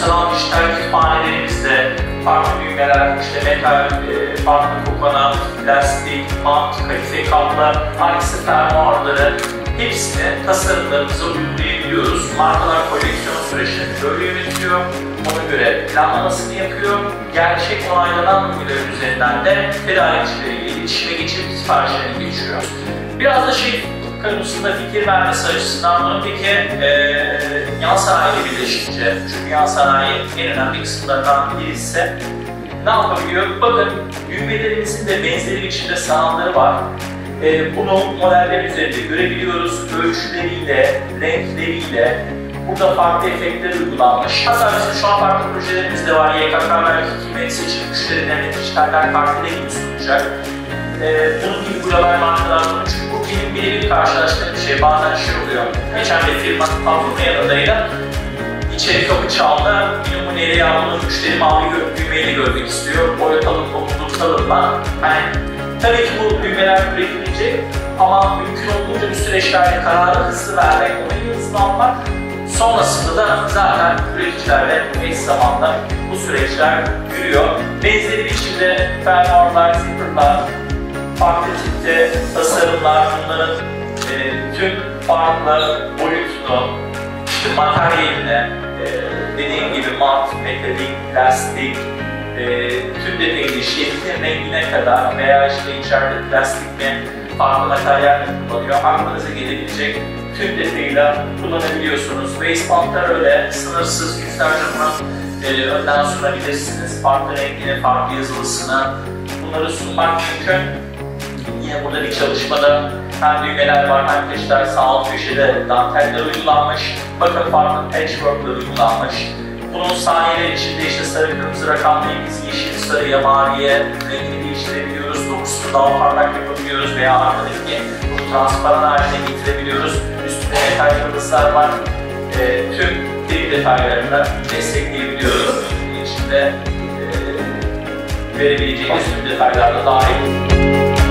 sanal dijital kütüphanelerimizde farklı düğmeler, işte metal, farklı kokonat, plastik, mat, kalife kaplar, aksi fermuarları hepsini tasarımlarımıza uygulayabiliyoruz. Markalar koleksiyon süreçlerini böyle yönetiyor, ona göre planlamasını yapıyor. Gerçek onaylanan numaralar üzerinden de tedarikçileriyle iletişime geçip siparişlerini geçiriyor. Biraz da konusunda fikir vermesi açısından bunu peki yan sanayiyle birleşince, çünkü yan sanayi en önemli kısımlarından birisi ne yapabiliyor? Bakın düğmelerimizin de benzeri biçimde sanalları var. Bunu modeller üzerinde görebiliyoruz. Ölçüleriyle, renkleriyle, burada farklı efektler uygulanmış. Hatta bizim şu an farklı projelerimiz de var. YKK belki kıymet seçim müşterilerine dijitaller kartıyla gibi sunacak. Bunun gibi global markalar bunu, çünkü bu benim birebir karşılaştığım bir şey. Bazen oluyor. Geçen bir firma patronun yanındaydı. İçeri kapı çaldı. Bir numuneyle yağmurunu müşteri mavi düğmeyle görmek istiyor. Boyatalım, okudurtalım mı? Yani tabii ki bu düğmeler üretilecek ama mümkün olduğunca bu süreçlerde kararı hızlı vermek, onu hızlı almak, sonrasında da zaten üreticilerle eş zamanla bu süreçler yürüyor. Benzeri biçimde fermuarlar, zipperlar, farklı tipte tasarımlar, bunların tüm farklı boyutunu, materyaline, dediğim gibi mat, metalik, plastik, tüm detaylı şeklin rengine kadar veya işte içeride plastik mi, farklı materyal mi kullanıyor, aklınıza gelebilecek tüm detayıyla kullanabiliyorsunuz. Waistbandlar öyle, sınırsız yüzlerce bunu önden sunabilirsiniz. Farklı rengini, farklı yazılısını, bunları sunmak mümkün. Yine burada bir çalışmada hem düğmeler var, hem peşler sağ alt köşede danteller uygulanmış. Bakın farklı patchwork'lar uygulanmış. Bunun saniyeler içinde işte sarı, kırmızı rakamlı biz yeşil, sarıya, maviye rengini değiştirebiliyoruz. Dokusunu daha parlak yapabiliyoruz veya arkadaki bunu transparan haline getirebiliyoruz. Üstünde metal yıldızlar var. Tüm deri detaylarını destekleyebiliyoruz. Bunun içinde verebileceğimiz tüm detaylar da dahil.